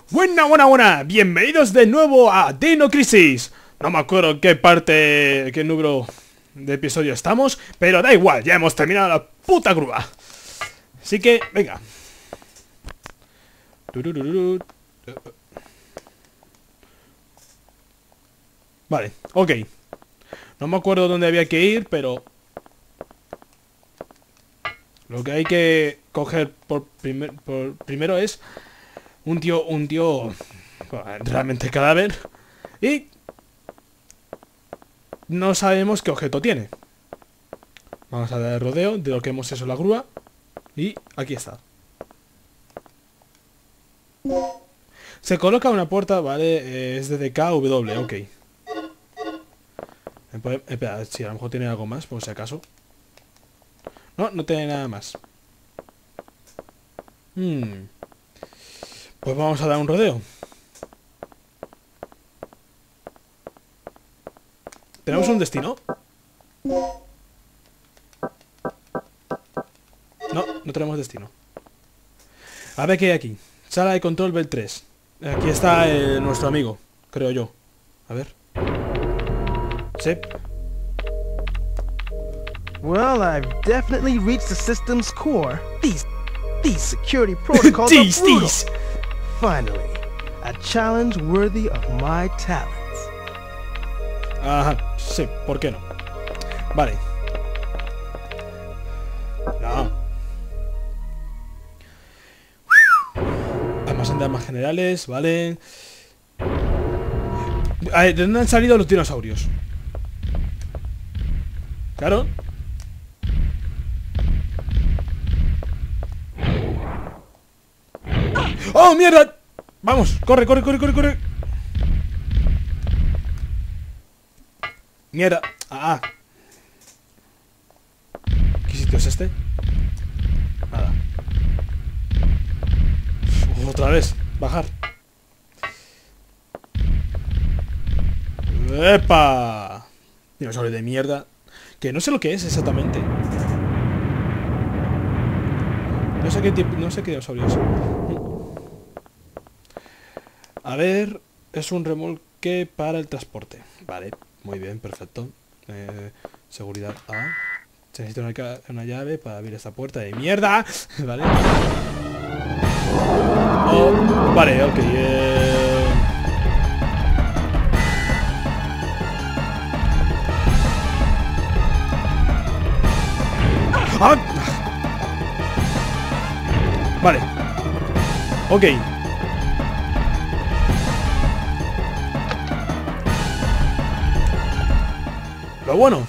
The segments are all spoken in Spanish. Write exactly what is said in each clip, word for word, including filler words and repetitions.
Buena, buena, buena. Bienvenidos de nuevo a Dino Crisis. No me acuerdo en qué parte, qué número de episodio estamos, pero da igual, ya hemos terminado la puta grúa. Así que, venga. Vale, ok. No me acuerdo dónde había que ir, pero lo que hay que coger por, primer, por primero es un tío, un tío realmente cadáver. Y no sabemos qué objeto tiene. Vamos a dar el rodeo de lo que hemos hecho en la grúa. Y aquí está. Se coloca una puerta, vale, eh, es de D K W, ok. Espera, si a lo mejor tiene algo más, por si acaso. No, no tiene nada más. Hmm. Pues vamos a dar un rodeo. ¿Tenemos un destino? No, no tenemos destino. A ver qué hay aquí. Sala de control B tres. Aquí está eh, nuestro amigo, creo yo. A ver. Sí. Well, I've definitely reached the system's core. These, these security protocols are Tease, brutal. tease. Finally, a challenge worthy of my talents. Ajá, sí, ¿por qué no? Vale. No. Almacén de armas generales, vale. A ver, ¿de dónde han salido los dinosaurios? Claro. ¡Oh, mierda! Vamos, corre, corre, corre, corre, corre. Mierda. Ah. ¿Qué sitio es este? Nada. Uf, otra vez. Bajar. ¡Epa! Dinosaurio de mierda. Que no sé lo que es exactamente. No sé qué tipo, no sé qué dinosaurio es. A ver, es un remolque para el transporte. Vale, muy bien, perfecto. Eh, seguridad A. Se necesita una, una llave para abrir esta puerta de mierda. Vale. Oh, vale, ok. Eh... ¡Ah! Vale. Ok. Lo bueno,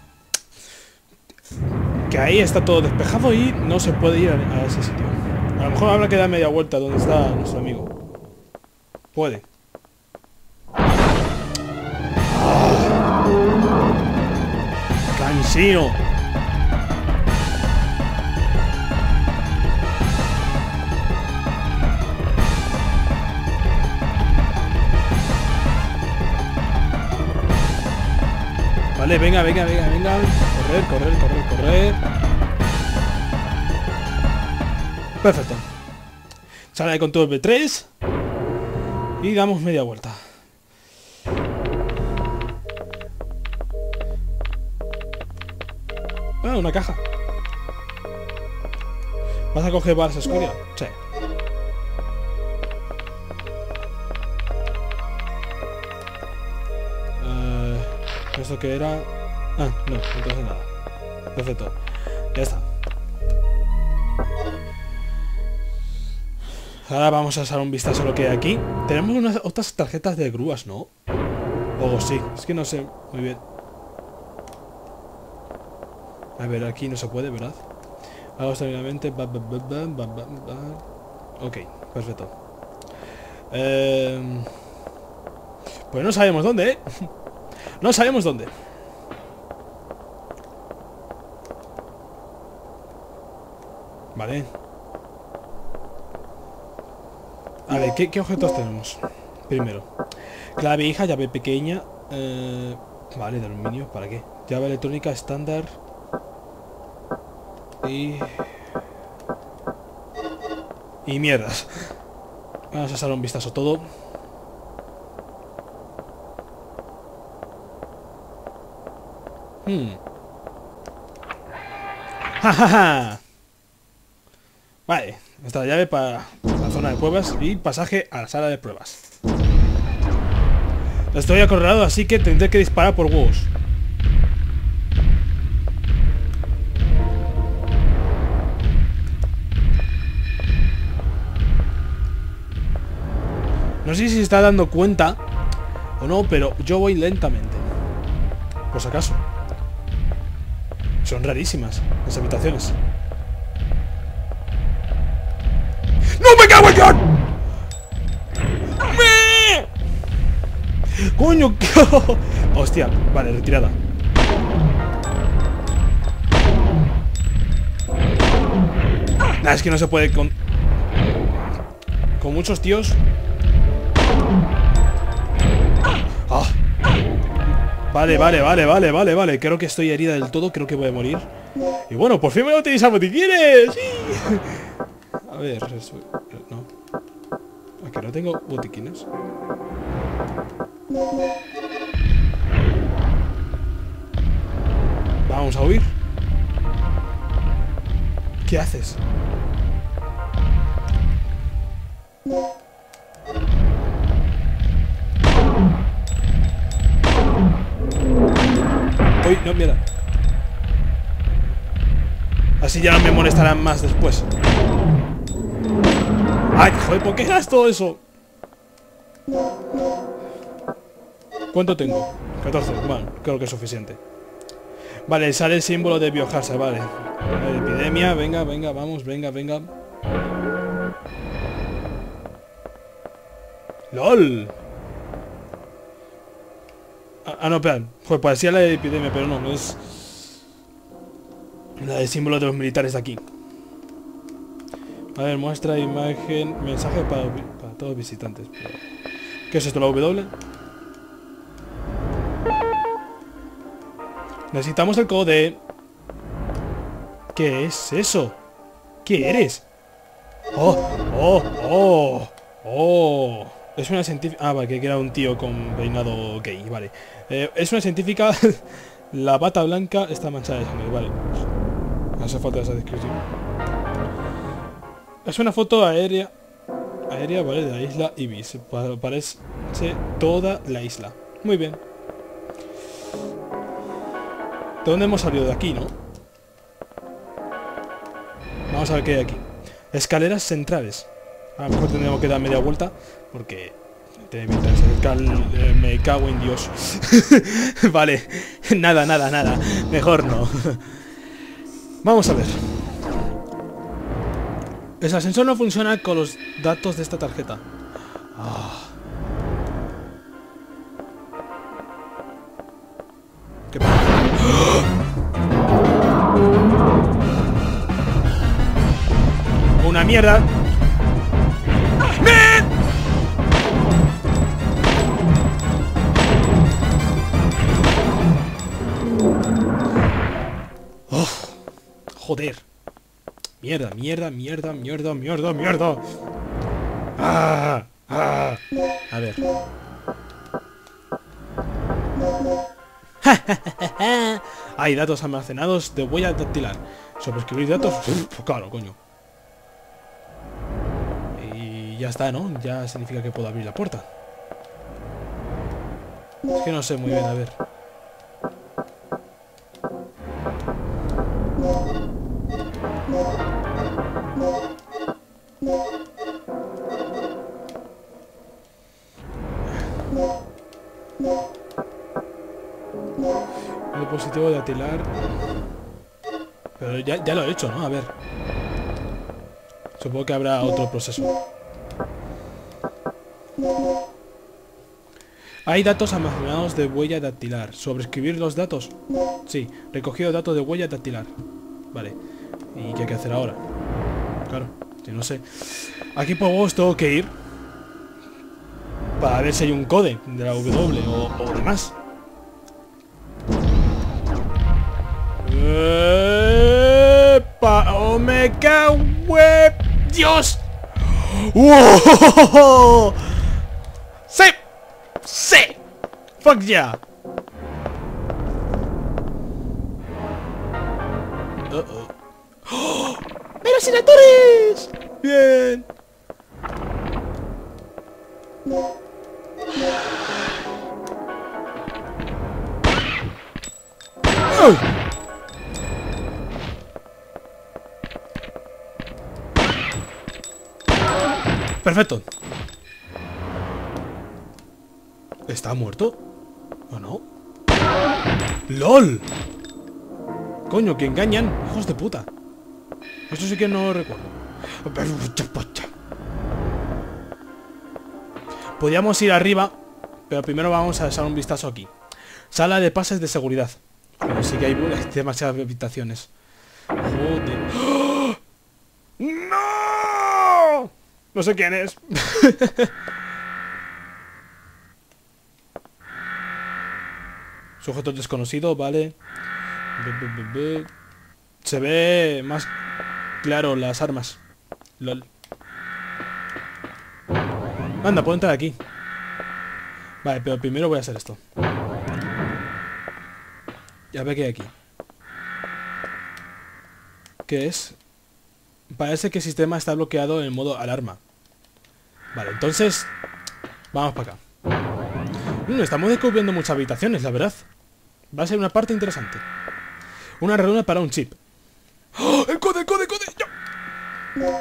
que ahí está todo despejado y no se puede ir a, a ese sitio. A lo mejor habrá que dar media vuelta donde está nuestro amigo. Puede. ¡Ah! ¡Cansino! Vale, venga, venga, venga, venga. Correr, correr, correr, correr. Perfecto. Sala de control B tres. Y damos media vuelta. Ah, una caja. ¿Vas a coger balas escoria? Sí. ¿Esto que era? Ah, no, entonces nada. Perfecto. Ya está. Ahora vamos a echar un vistazo a lo que hay aquí. Tenemos unas otras tarjetas de grúas, ¿no? O sí, es que no sé muy bien. A ver, aquí no se puede, ¿verdad? Vamos tranquilamente. Ok, perfecto. Eh... Pues no sabemos dónde, ¿eh? No sabemos dónde. Vale. A ver, ¿qué, qué objetos tenemos? Primero, clave hija, llave pequeña. Eh, vale, de aluminio, ¿para qué? Llave electrónica estándar. Y... Y mierdas. Vamos a echar un vistazo a todo. Hmm. ¡Ja, ja, ja! Vale, esta llave para la zona de pruebas y pasaje a la sala de pruebas. Estoy acorralado, así que tendré que disparar por huevos. No sé si se está dando cuenta o no, pero yo voy lentamente. Por si acaso. Son rarísimas las habitaciones. ¡No me cago en Dios! ¡Me! ¡Coño! Hostia, vale, retirada. Nah, es que no se puede con... Con muchos tíos. Ah. Vale, vale, vale, vale, vale, vale. Creo que estoy herida del todo, creo que voy a morir. Y bueno, por fin me voy a utilizar botiquines. ¡Sí! A ver, eso, no. Aquí no tengo botiquines. Vamos a huir. ¿Qué haces? Uy, no, mierda. Así ya no me molestarán más después. Ay, joder, ¿por qué hagas todo eso? ¿Cuánto tengo? catorce, bueno, creo que es suficiente. Vale, sale el símbolo de Biohazard, vale. Epidemia, venga, venga, vamos, venga, venga. ¡Lol! Ah, ah no, espera. Pues parecía la de epidemia, pero no, no es... La del símbolo de los militares de aquí. A ver, muestra imagen... Mensaje para, para todos los visitantes. ¿Qué es esto, la W? Necesitamos el code. ¿Qué es eso? ¿Qué eres? ¡Oh! ¡Oh! ¡Oh! ¡Oh! Es una científica... Ah, vale, que era un tío con peinado gay, vale. Eh, es una científica... La bata blanca está manchada de sangre, vale. No hace falta esa descripción. Es una foto aérea... Aérea, vale, de la isla Ibis. Parece toda la isla. Muy bien. ¿De dónde hemos salido? De aquí, ¿no? Vamos a ver qué hay aquí. Escaleras centrales. A lo mejor tendríamos que dar media vuelta. Porque... Me cago en Dios. Vale. Nada, nada, nada. Mejor no. Vamos a ver. El ascensor no funciona con los datos de esta tarjeta. Ah. ¿Qué pasa? Una mierda. Oh, joder. Mierda, mierda, mierda, mierda, mierda, mierda. Ah, ah. A ver. Hay datos almacenados de huella dactilar. Sobreescribir datos. Uf, claro, coño. Y ya está, ¿no? Ya significa que puedo abrir la puerta. Es que no sé muy bien, a ver. El dispositivo de atilar. Pero ya, ya lo he hecho, ¿no? A ver. Supongo que habrá otro proceso. Hay datos almacenados de huella dactilar. ¿Sobreescribir los datos? Sí. Recogido datos de huella dactilar. Vale. ¿Y qué hay que hacer ahora? Claro. Si no sé. Aquí por vos tengo que ir. Para ver si hay un code de la W o, o demás. ¡Epa! ¡Oh, me cago! ¡Dios! ¡Wow! ¡Sí! ¡Sí! ¡Fuck yeah! Uh -oh. ¡Oh! ¡Velociraptores! ¡Bien! ¡Oh! Perfecto. ¿Está muerto? ¿O no? ¡Lol! Coño, que engañan. Hijos de puta. Eso sí que no recuerdo. Podríamos ir arriba, pero primero vamos a echar un vistazo aquí. Sala de pases de seguridad. Pero sí que hay demasiadas habitaciones. Joder. ¡Oh! ¡No! No sé quién es. Sujeto desconocido, vale. Se ve más claro las armas. Lol. Anda, puedo entrar aquí. Vale, pero primero voy a hacer esto. Ya ve que hay aquí. ¿Qué es? Parece que el sistema está bloqueado en modo alarma. Vale, entonces vamos para acá. mm, Estamos descubriendo muchas habitaciones, la verdad. Va a ser una parte interesante. Una reunión para un chip. ¡Oh! ¡El code, el code, el code! ¡Ya!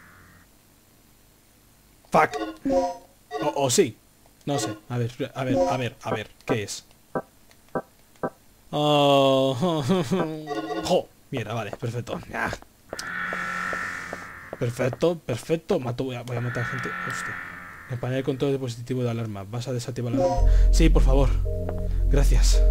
Fuck. O, o sí. No sé. A ver, a ver, a ver, a ver. ¿Qué es? Oh. ¡Jo! Mira, vale, perfecto. Ya. Perfecto, perfecto. Mato, voy a, voy a matar gente. Hostia. El panel de control de dispositivo de alarma. ¿Vas a desactivar la alarma? Sí, por favor. Gracias.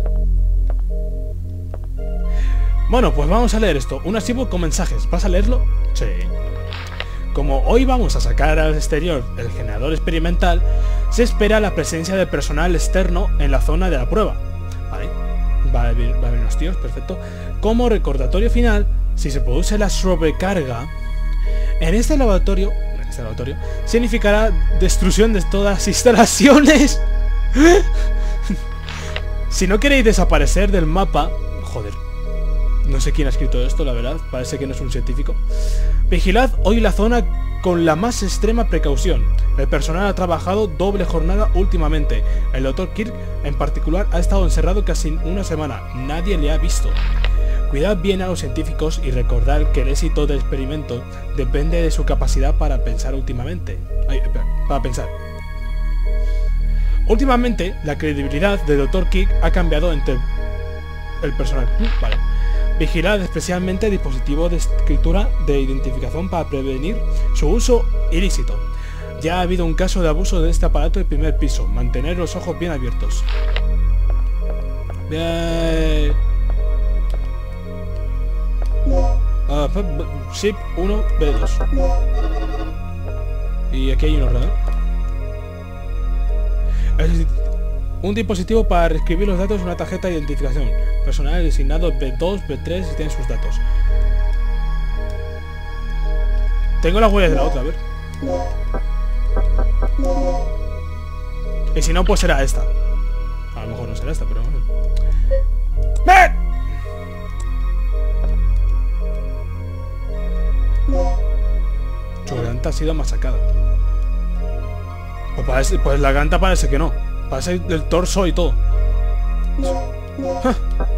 Bueno, pues vamos a leer esto. Un archivo con mensajes. ¿Vas a leerlo? Sí. Como hoy vamos a sacar al exterior el generador experimental, se espera la presencia de personal externo en la zona de la prueba. Vale. Va a haber, va a haber unos tíos, perfecto. Como recordatorio final, si se produce la sobrecarga, en este laboratorio, en este laboratorio, significará destrucción de todas las instalaciones. Si no queréis desaparecer del mapa... Joder. No sé quién ha escrito esto, la verdad. Parece que no es un científico. Vigilad hoy la zona con la más extrema precaución. El personal ha trabajado doble jornada últimamente. El doctor Kirk, en particular, ha estado encerrado casi una semana. Nadie le ha visto. Cuidad bien a los científicos y recordad que el éxito del experimento depende de su capacidad para pensar últimamente. Ay, espera, para pensar. Últimamente, la credibilidad del doctor Kirk ha cambiado entre el personal. Vale. Vigilad especialmente el dispositivo de escritura de identificación para prevenir su uso ilícito. Ya ha habido un caso de abuso de este aparato de primer piso. Mantener los ojos bien abiertos. Bien. Uh, Ship uno B dos. Y aquí hay un ordenador. Es un dispositivo para reescribir los datos de una tarjeta de identificación. Personal designado B dos, B tres y tiene sus datos. Tengo las huellas de la otra, a ver. Y si no, pues será esta. A lo mejor no será esta, pero bueno. ¡Ven! Su garganta ha sido masacada. Pues, parece, pues la garganta parece que no. Parece el torso y todo. ¡Ja!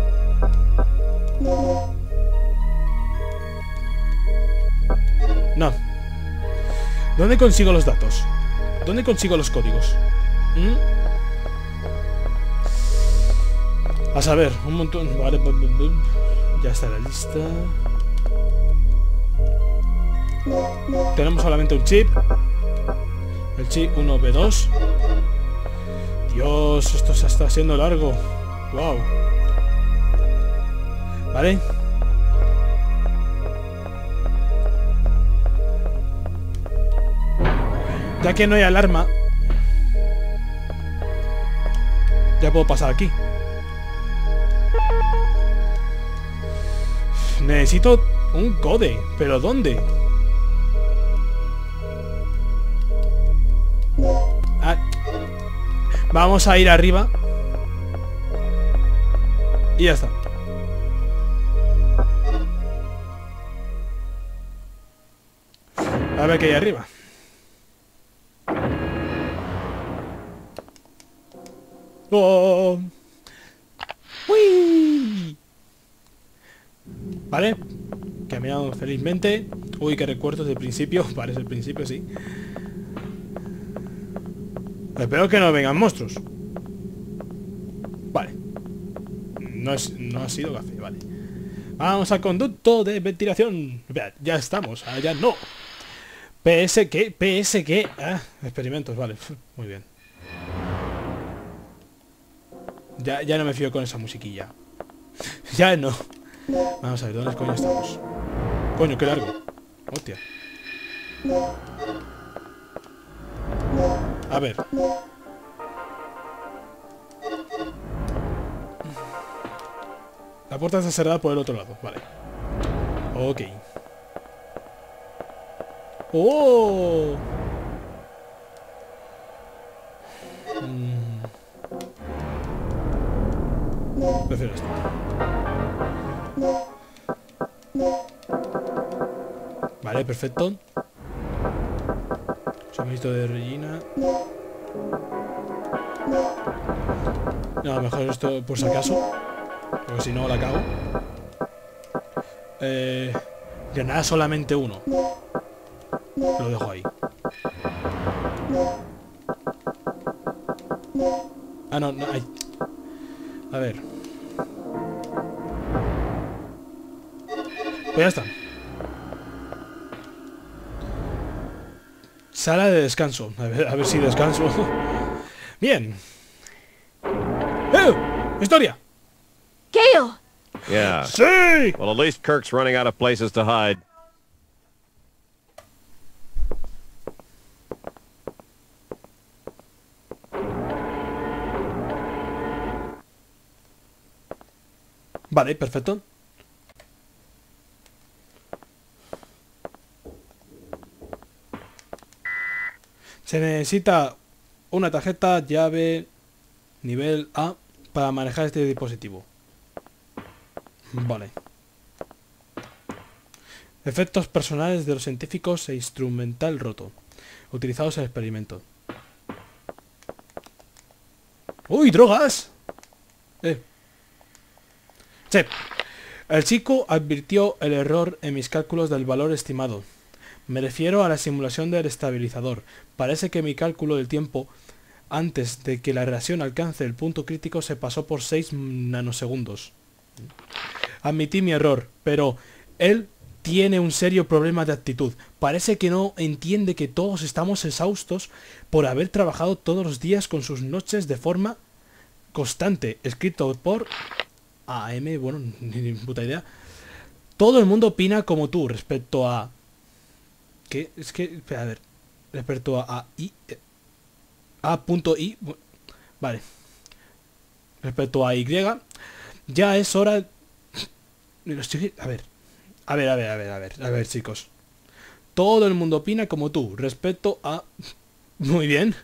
No. ¿Dónde consigo los datos? ¿Dónde consigo los códigos? ¿Mm? A saber, un montón. Vale, ya está la lista. Tenemos solamente un chip. El chip uno B dos. Dios, esto se está haciendo largo. Wow. Vale. Ya que no hay alarma, ya puedo pasar aquí. Necesito un code. ¿Pero dónde? Vamos a ir arriba. Y ya está. A ver qué hay arriba. ¡Oh! ¡Uy! Vale. Caminamos felizmente. Uy, qué recuerdos del principio. Parece el principio, sí. Espero que no vengan monstruos. Vale. No, es, no ha sido café, vale. Vamos al conducto de ventilación. Ya estamos, allá no. P S qué, P S qué. Ah, experimentos, vale. Muy bien. Ya, ya no me fío con esa musiquilla. Ya no. Vamos a ver, ¿dónde coño estamos? Coño, qué largo. Hostia. A ver. La puerta está cerrada por el otro lado, vale. Ok. ¡Oh! Mm. Prefiero esto. Vale, perfecto. Suministro de Regina. No, mejor esto por si acaso. Porque si no la cago. Eh, granada solamente uno. Lo dejo ahí. Ah, no, no, hay. A ver. Pues ya está. Sala de descanso. A ver, a ver si descanso. Bien. ¡Eh! ¡Historia! Gale! Yeah. ¡Sí! Well, at least Kirk's running out of places to hide. Vale, perfecto. Se necesita una tarjeta llave nivel A para manejar este dispositivo. Vale. Efectos personales de los científicos e instrumental roto. Utilizados en el experimento. ¡Uy, drogas! Eh. Sí. El chico advirtió el error en mis cálculos del valor estimado. Me refiero a la simulación del estabilizador. Parece que mi cálculo del tiempo antes de que la reacción alcance el punto crítico se pasó por seis nanosegundos. Admití mi error, pero él tiene un serio problema de actitud. Parece que no entiende que todos estamos exhaustos por haber trabajado todos los días con sus noches de forma constante. Escrito por A M, bueno, ni puta idea. Todo el mundo opina como tú respecto a... ¿Qué? Es que... Espera, a ver. Respecto a... a I... A punto I... Vale. Respecto a Y... Ya es hora... Lo estoy... A ver. A ver, a ver, a ver, a ver. A ver, chicos. Todo el mundo opina como tú respecto a... Muy bien.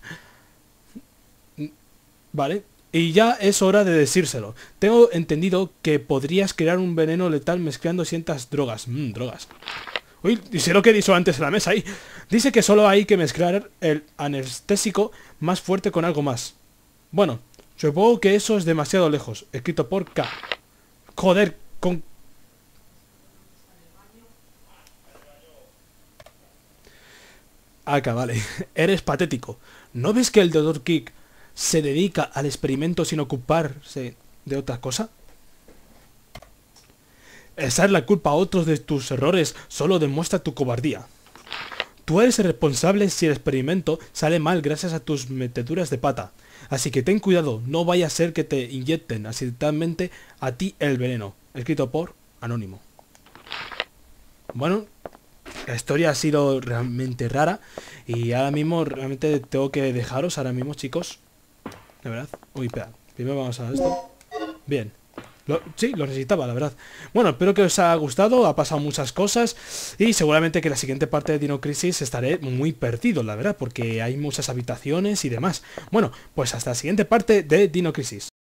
Vale. Y ya es hora de decírselo. Tengo entendido que podrías crear un veneno letal mezclando ciertas drogas. Mmm, drogas. Uy, dice lo que hizo antes en la mesa ahí. Dice que solo hay que mezclar el anestésico más fuerte con algo más. Bueno, supongo que eso es demasiado lejos. Escrito por K. Joder, con... Acá, vale. Eres patético. ¿No ves que el doctor Kirk se dedica al experimento sin ocuparse de otra cosa? Echar la culpa a otros de tus errores solo demuestra tu cobardía. Tú eres el responsable si el experimento sale mal gracias a tus meteduras de pata. Así que ten cuidado, no vaya a ser que te inyecten accidentalmente a ti el veneno. Escrito por Anónimo. Bueno, la historia ha sido realmente rara y ahora mismo realmente tengo que dejaros ahora mismo, chicos. De verdad. Uy, espera. Primero vamos a esto. Bien. Lo, sí, lo necesitaba, la verdad. Bueno, espero que os haya gustado, ha pasado muchas cosas y seguramente que en la siguiente parte de Dino Crisis estaré muy perdido, la verdad, porque hay muchas habitaciones y demás. Bueno, pues hasta la siguiente parte de Dino Crisis.